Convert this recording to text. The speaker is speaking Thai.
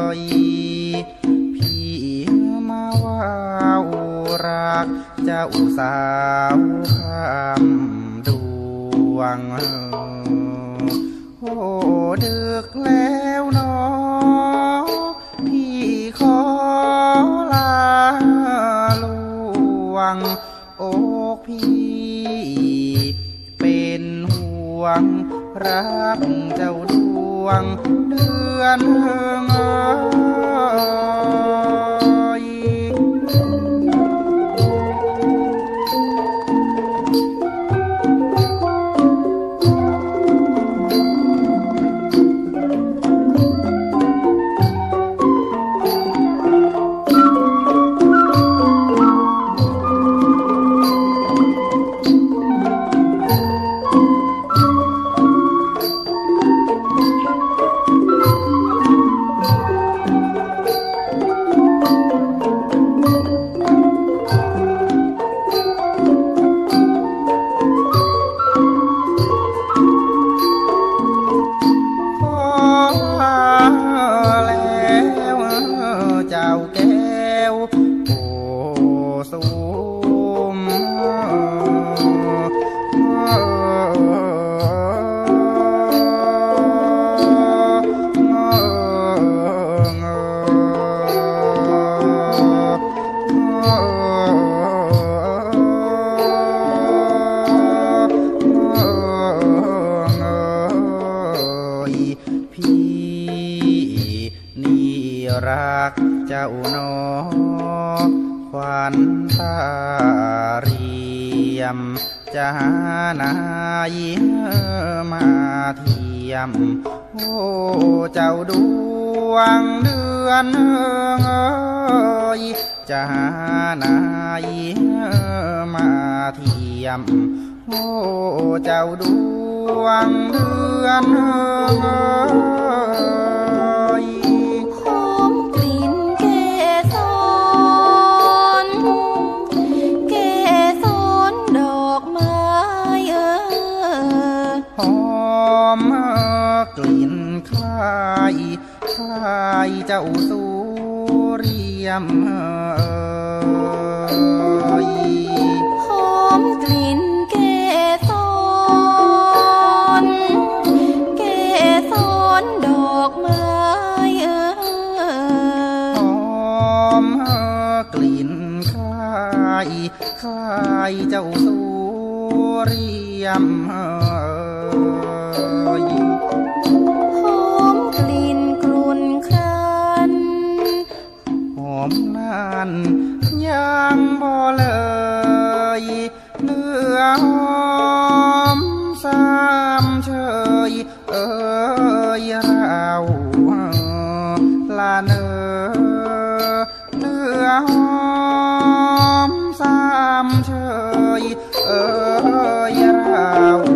ยพี่มาว่าวรักเจ้าสาวคำดวงโอ้ดึกแล้วเนาะพี่ขอลาลวงอกพี่เป็นห่วงรักเจ้าดวงเดือนเอ๋ยเจ้าแก้วโอ้สูมรักเจ้าหนอควันตาเรียมจะหานายมาเทียมโอ้เจ้าดวงเดือนเอ๋ยจะหานายมาเทียมโอ้เจ้าดวงเดือนเอ๋ยหอมกลิ่นคล้ายคล้ายเจ้าสุริยมหอมกลิ่นเกสรเกสรดอกไม้หอมกลิ่นคล้ายคล้ายเจ้าสุริยมหอมกลิ่นกลุ่นครันหอมนั้นยังบ่เลยเนื้อหอมสามเชยเอ้ยเราลาเนื้อหอมสามเชยเอ้ยเรา